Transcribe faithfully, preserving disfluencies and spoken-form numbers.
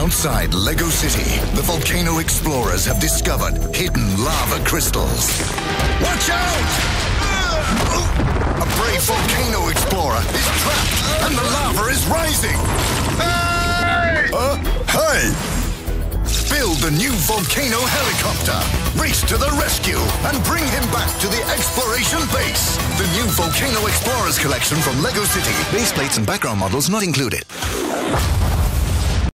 Outside Lego City, the volcano explorers have discovered hidden lava crystals. Watch out! A brave volcano explorer is trapped and the lava is rising. Hey! Uh, hey! Build the new volcano helicopter. Race to the rescue and bring him back to the exploration base. The new Volcano Explorers collection from Lego City. Base plates and background models not included.